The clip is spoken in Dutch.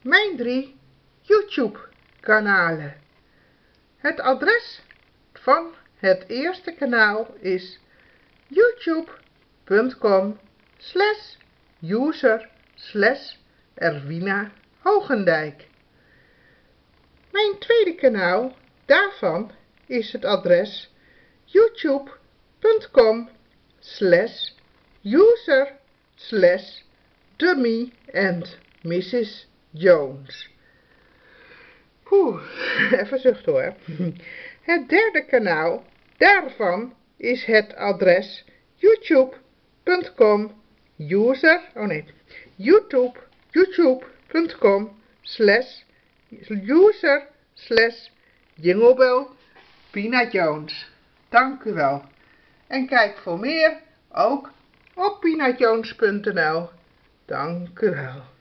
mijn 3 YouTube kanalen. Het adres van het eerste kanaal is youtube.com/user/Erwina Hoogendijk. Mijn tweede kanaal, daarvan is het adres youtube.com/user/Dummy and Mrs. Jones. Even zuchten hoor. Het derde kanaal, daarvan is het adres youtube.com/user/Jinglebell Pina Jones. Dank u wel. En kijk voor meer ook op pinajones.nl. Dank u wel.